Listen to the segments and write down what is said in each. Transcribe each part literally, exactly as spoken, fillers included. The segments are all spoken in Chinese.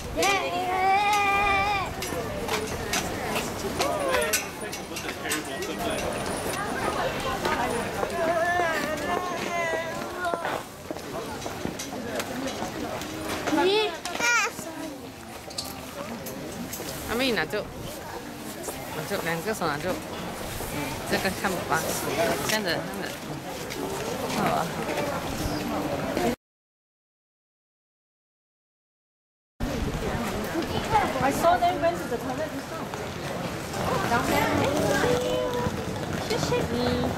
阿妹拿住，拿住，两个手拿住。嗯，这个看吧，这样子，这样子，好吧。I saw they went to the toilet just now. Down there. 谢谢你。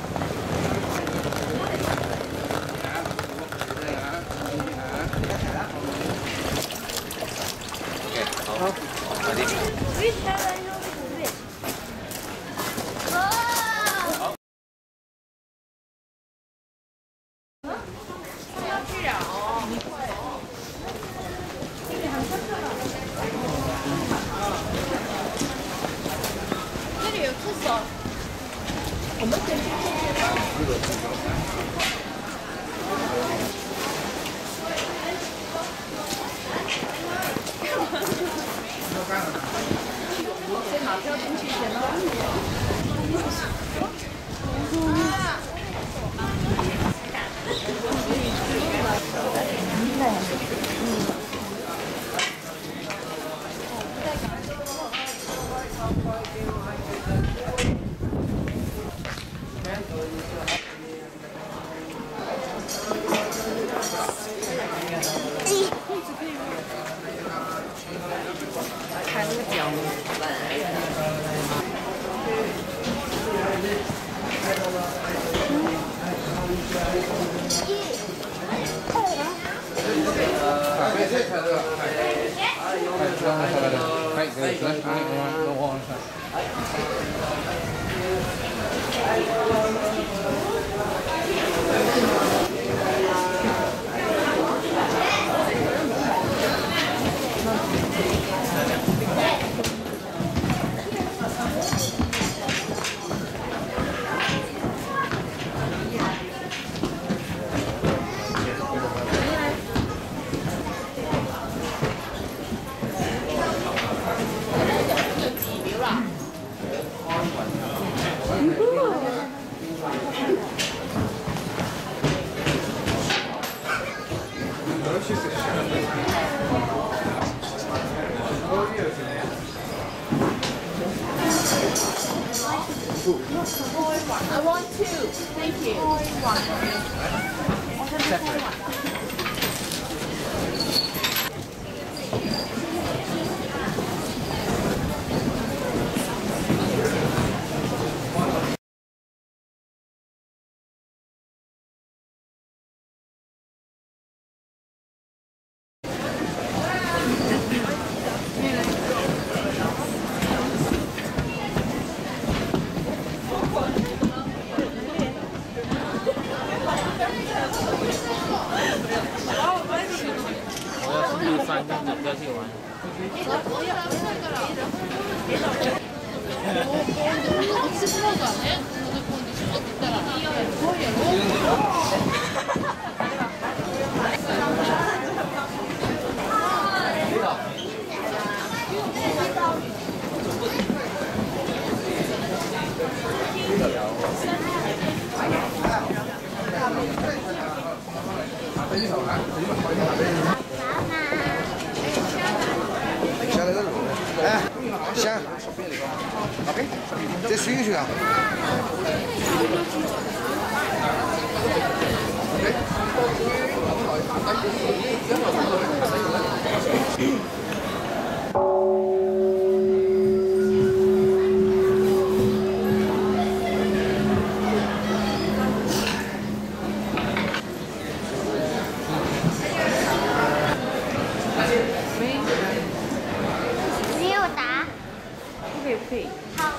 好，快点。我们可以去先拿票进去先咯。开那个脚。はい、そうですね。はい、どうも。I want two. Thank you. OK， 再水一水啊。 没有答。 不可以，不可以。 好。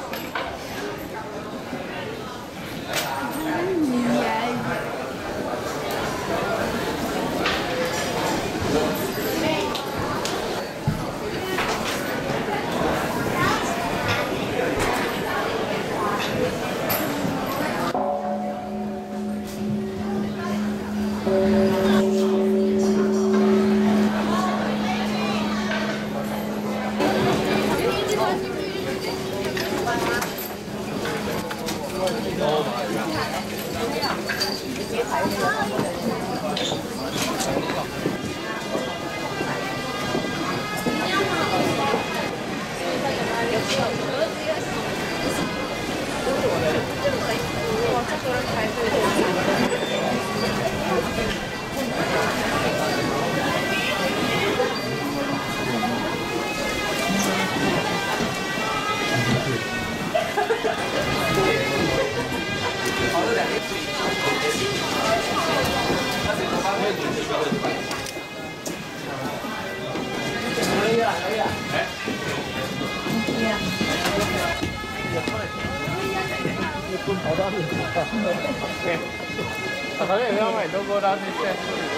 反正也要买多过他这些。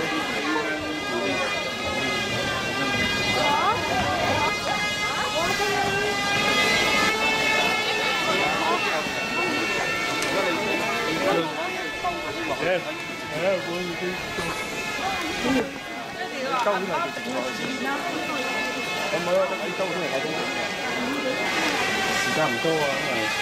哎，哎，我已经。周嚟嘅，我冇啊，喺周出嚟我都時間唔多啊，因為。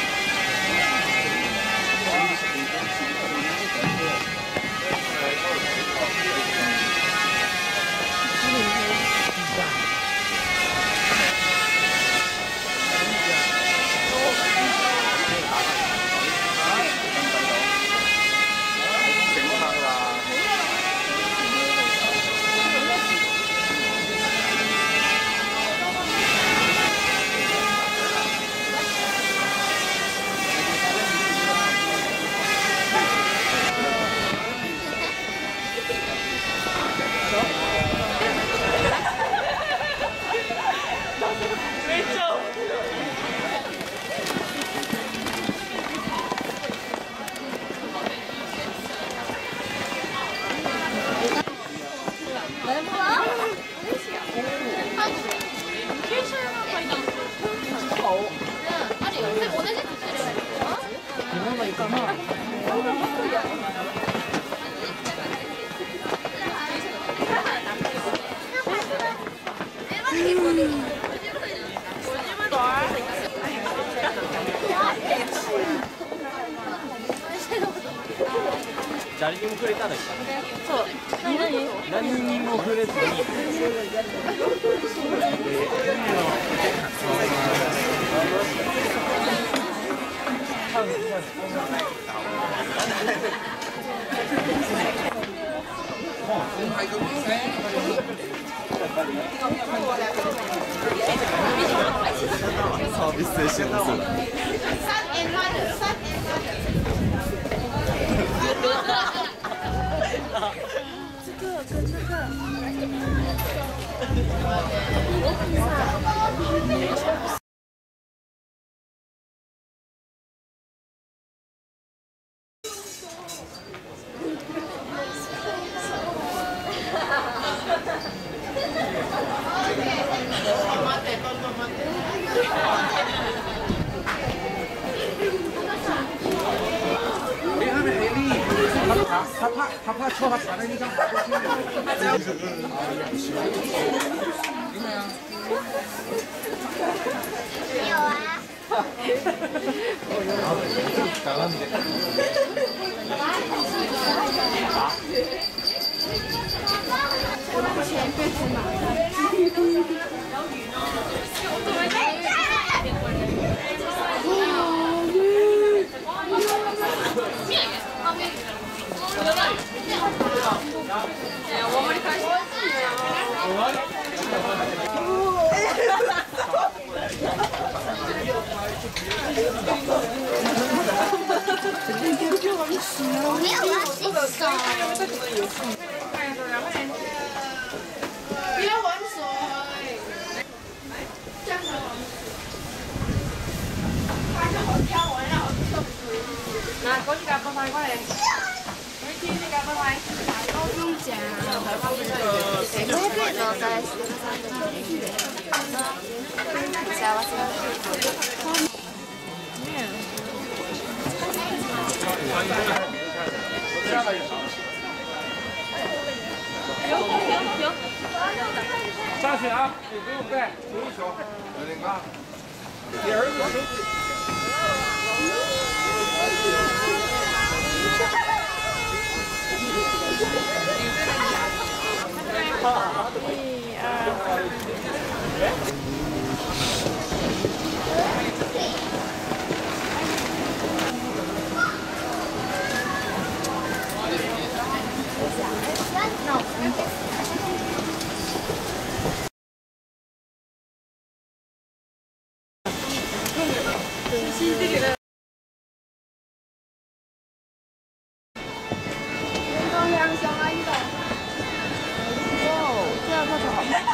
誰にも触れたのか。そう。何何？何にも触れずに。サービス精神旺盛。这个跟这个。他怕他怕错，他把那一张跑过去。有啊。我前辈子嘛。我们开始。没有要洗手。不要玩水。这样子。快就好跳完了，拿嗰啲夾個快過嚟。嗰啲夾個快。高中獎。我也可以做在四十三的年纪。幸せだ。 上去啊！你不用带，球一球，有点高。你儿子球。一二。这样太好。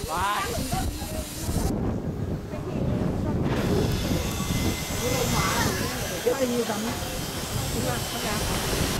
哇！ 这个你怎么？